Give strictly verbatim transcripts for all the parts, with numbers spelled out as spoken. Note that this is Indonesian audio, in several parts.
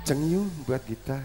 Cengyu buat kita.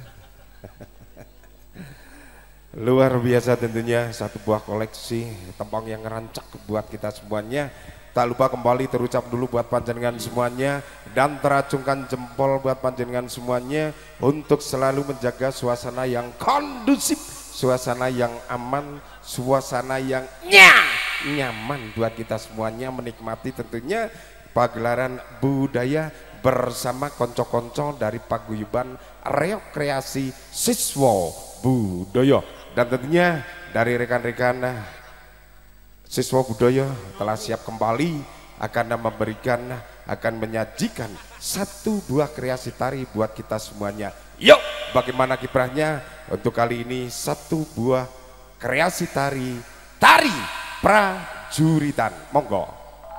Luar biasa tentunya, satu buah koleksi tembang yang ngerancak buat kita semuanya. Tak lupa kembali terucap dulu buat panjenengan semuanya dan teracungkan jempol buat panjenengan semuanya untuk selalu menjaga suasana yang kondusif, suasana yang aman, suasana yang nyaman buat kita semuanya menikmati tentunya pagelaran budaya bersama konco-konco dari paguyuban rekreasi siswa budaya. Dan tentunya dari rekan-rekan siswa budaya telah siap kembali akan memberikan, akan menyajikan satu buah kreasi tari buat kita semuanya. Yuk, bagaimana kiprahnya untuk kali ini? Satu buah kreasi tari, tari prajuritan. Monggo.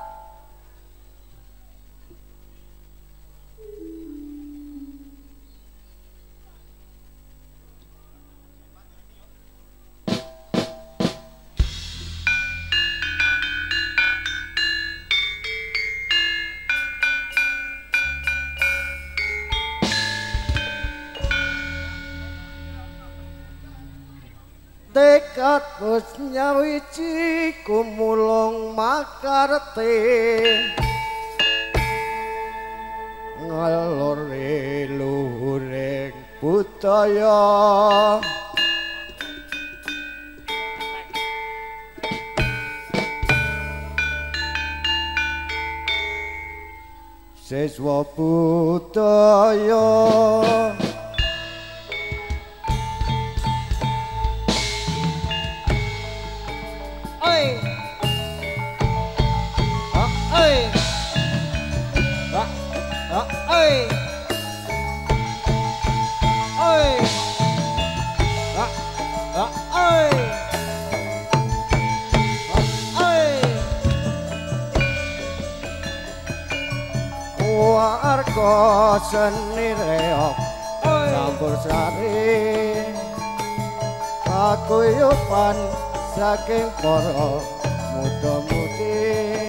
Tekad wis nyawiji kumulung makarete ngalore luhuring budaya siswa budaya warga seni reok campur sari paguyuban saking para muda-mudi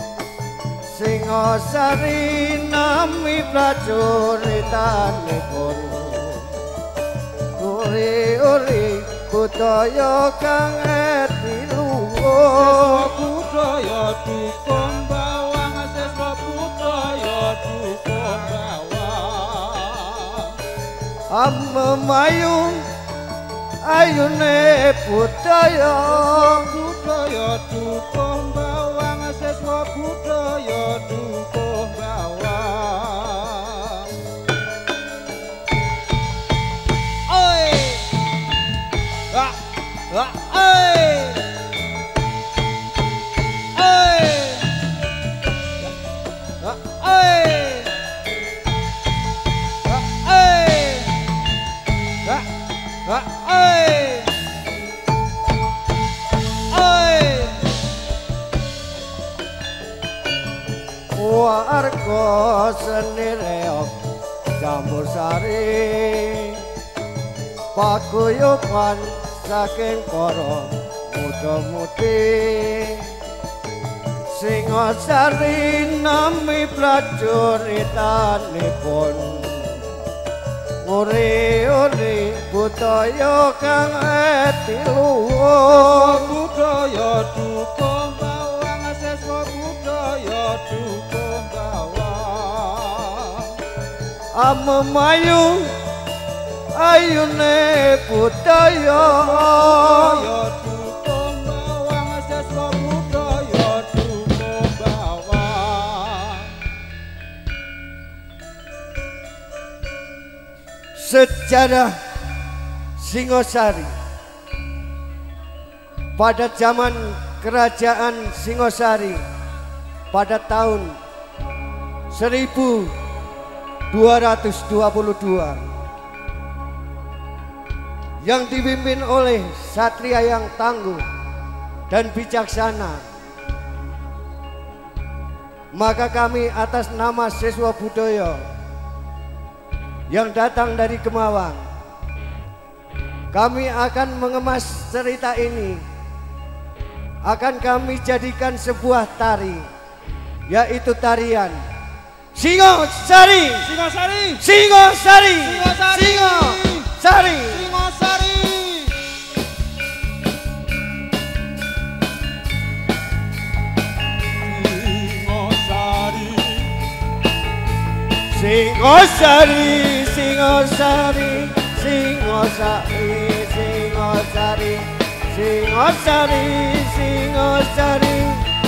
Singosari nami prajuritanipun uri-uri budaya kang etiluhur budaya dukung bawang siswa budaya dukung bawang amemayung ayune budaya budaya dukung bawang siswa budaya dukung bawang oi ah ah oi oi ah oi ah oi ah ah oi warga seni reok campur sari paguyuban saking para muda-mudi Singosari nami prajuritanipun uri-uri budaya kang etiluhur budaya dukung bawang siswa budaya dukung bawang amemayung ayune budaya budaya dukung bawang siswa budaya dukung bawang sejarah Singosari pada zaman kerajaan Singosari pada tahun seribu dua ratus dua puluh dua yang dipimpin oleh satria yang tangguh dan bijaksana, maka kami atas nama siswa budaya yang datang dari Gemawang, kami akan mengemas cerita ini, akan kami jadikan sebuah tari, yaitu tarian Singosari, Singosari, Singosari, Singosari, Singosari. Singosari. Singosari, Singosari, Singosari, Singosari, Singosari, Singosari.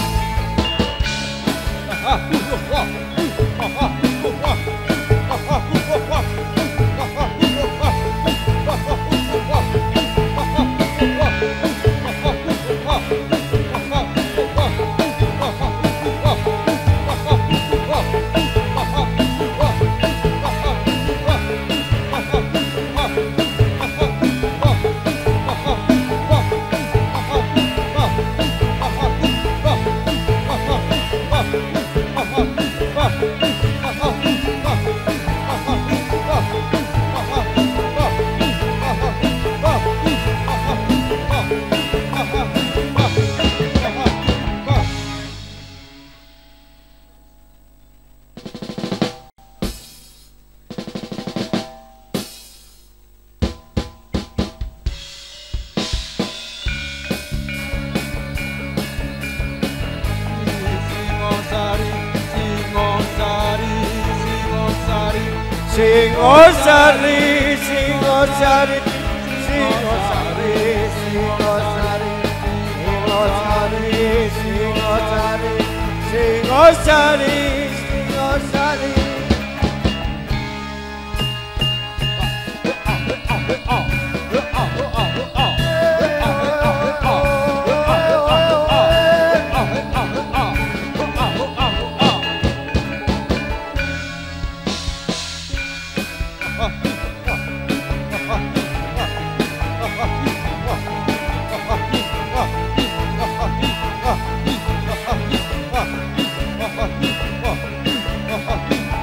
Singosari, Singosari, Singosari, Singosari, Singosari, Singosari, Singosari, Singosari. Oh,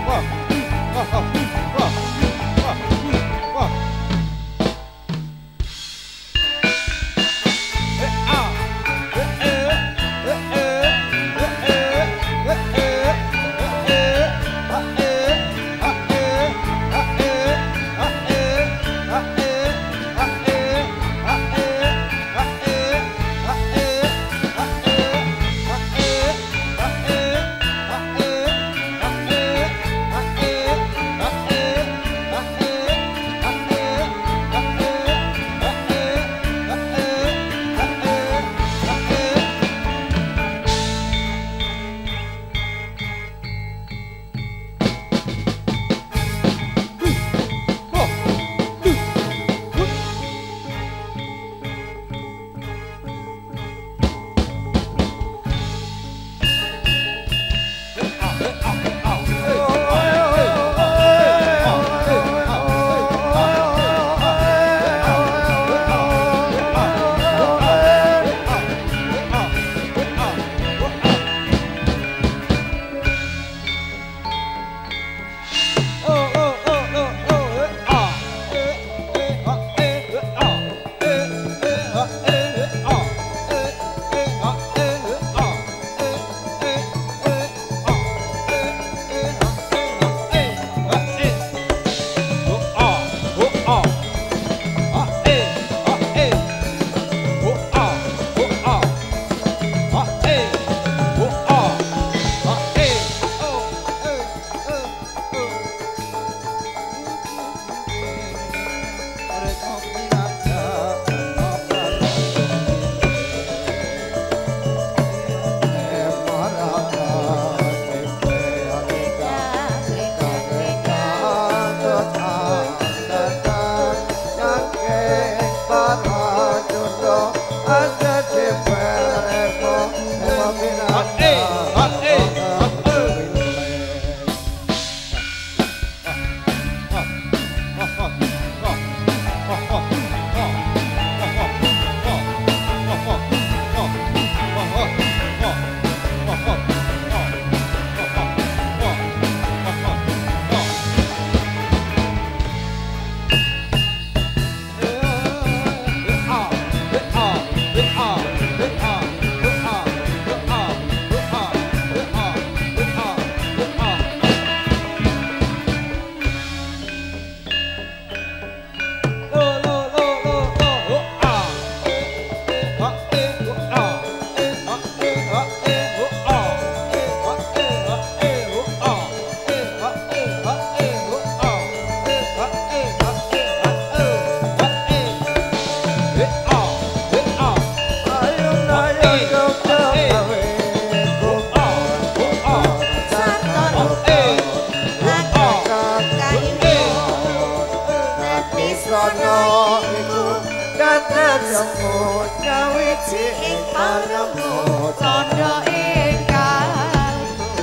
Busana iku dados semut nyawiji ing paremu Tondo ingkang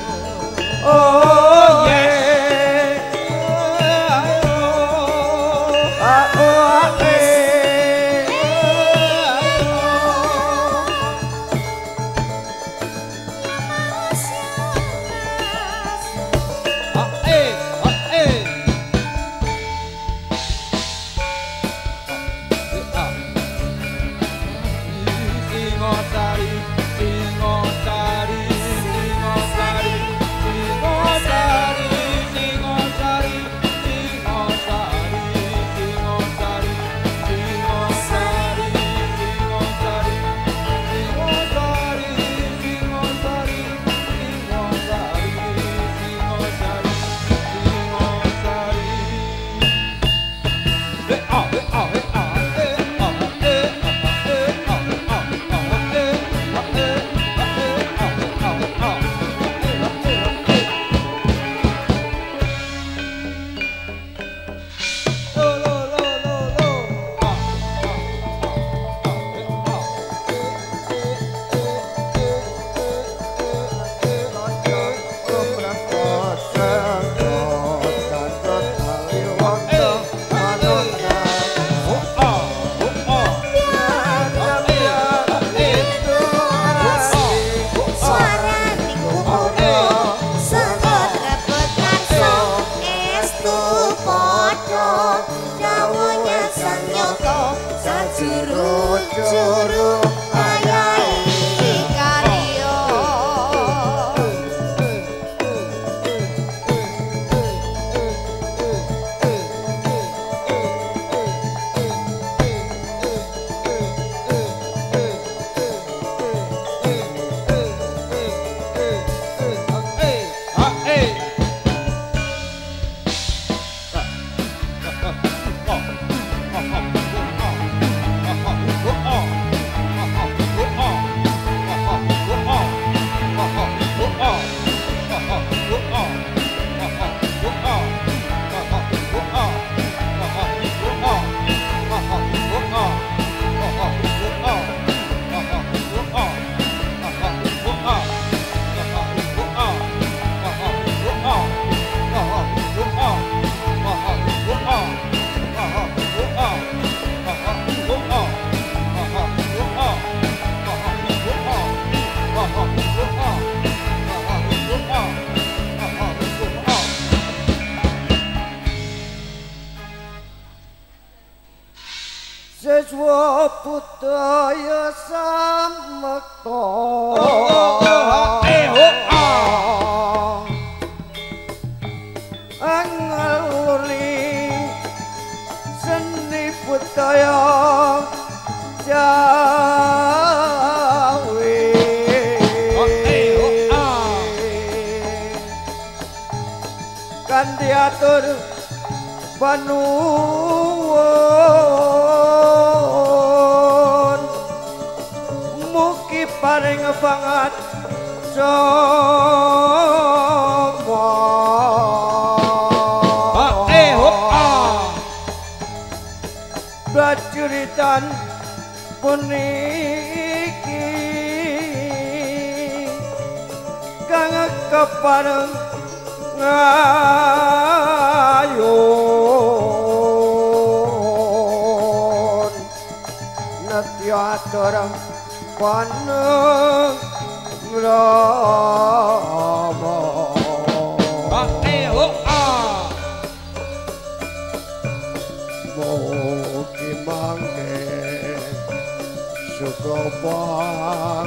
oh yeah ah oh eh juru ayahi karyo siswa budaya samekta angaluri seni budaya Jawi kan diatur panuwun mugi paring banget semua prajuritan puniki kang kepareng ngayun netya atur paneng rama mugi mangke sukopang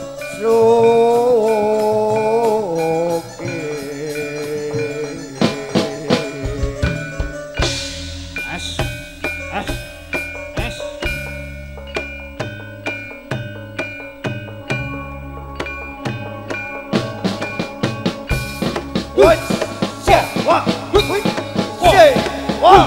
suki es es es Woi, sia, wah, woi, sia, wah.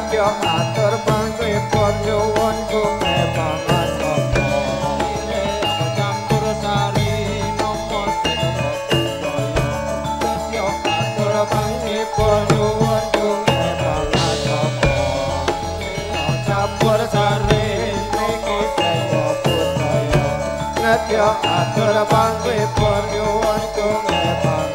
Nedya atur panglipun nyuwun kume mangan apa campur sari nomo sedaya Nedya atur panglipun nyuwun kume mangan apa campur sari niki sewa budaya Nedya atur panglipun nyuwun kume mangan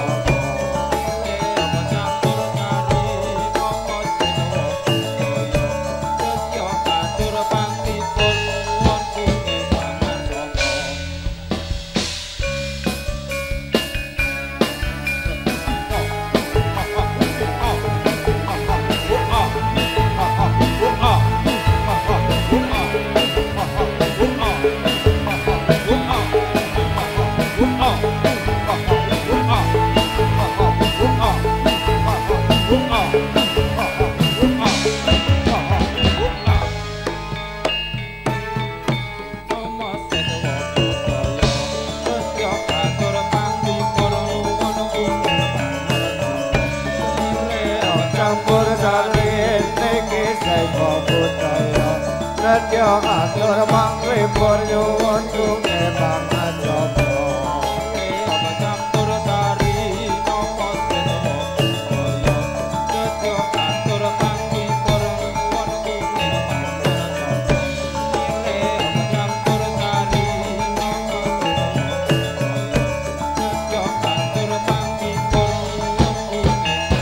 Nedya atur panglipun nyuwun kume mangan apa campur sari nomo sedaya Nedya atur panglipun nyuwun kume mangan campur sari nomo sedaya Nedya atur panglipun nyuwun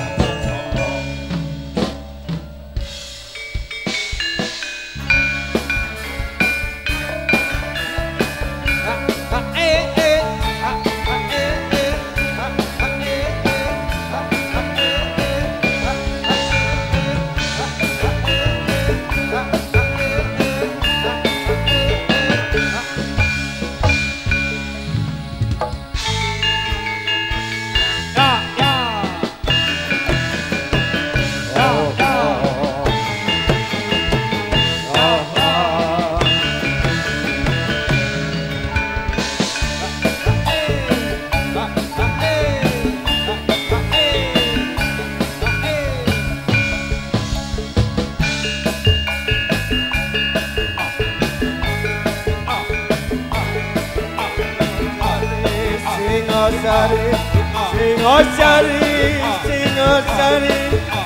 Singosari, Singosari, Singosari.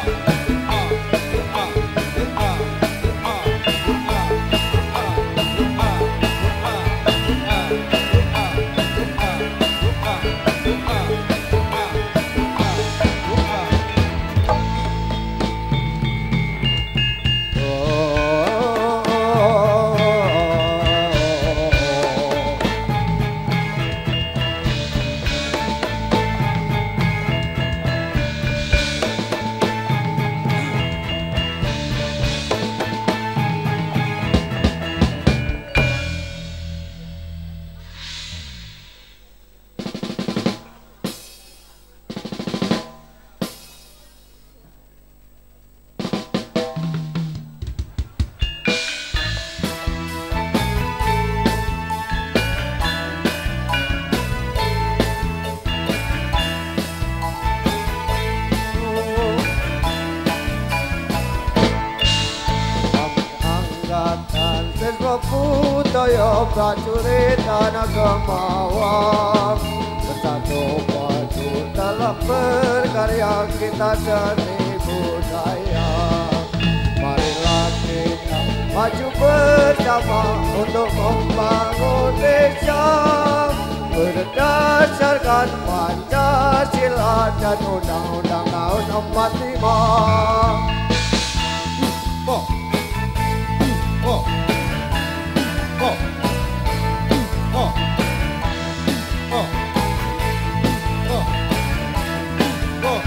Budaya prajurit tanah kemawang bersatu padu dalam berkarya kita seni budaya. Marilah kita maju bersama untuk membangun desa berdasarkan Pancasila dan Undang-Undang tahun empat puluh lima. Oh. Oh. Oh, oh, oh, oh, oh, oh.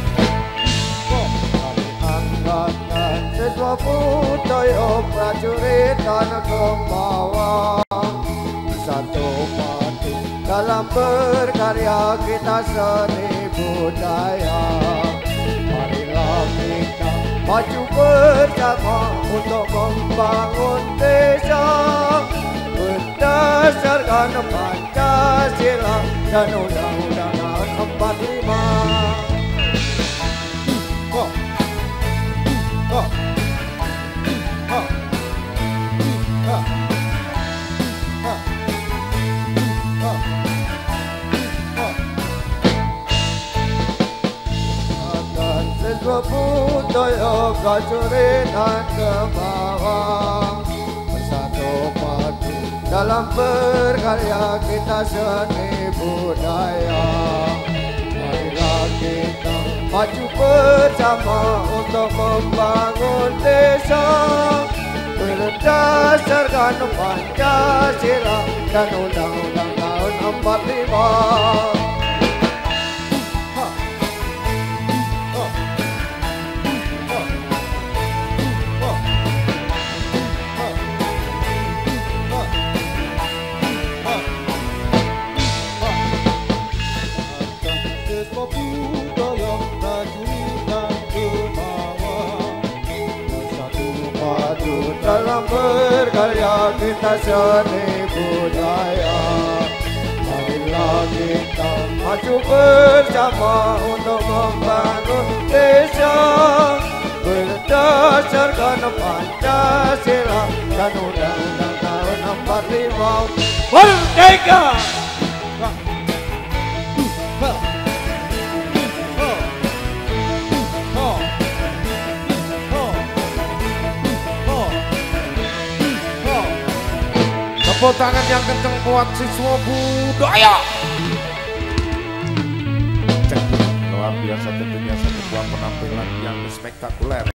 Angkatan siswa budaya prajurit tanah kemawang satu padu dalam berkarya kita seni budaya. Marilah kita maju bersama untuk membangun desa berdasarkan Pancasila dan Undang-Undang empat puluh lima. Oh, oh. budaya prajurit ke bawah. Bersatu padu dalam berkarya kita seni budaya. Marilah kita maju bersama untuk membangun desa berdasarkan Pancasila dan Undang-Undang tahun empat puluh lima. Dalam berkarya kita seni budaya. Marilah kita maju bersama untuk membangun desa berdasarkan Pancasila dan Undang-Undang tahun empat puluh lima. Merdeka! Tepuk tangan yang kenceng buat siswa budaya. Cek, luar biasa tentunya satu buah penampilan yang spektakuler.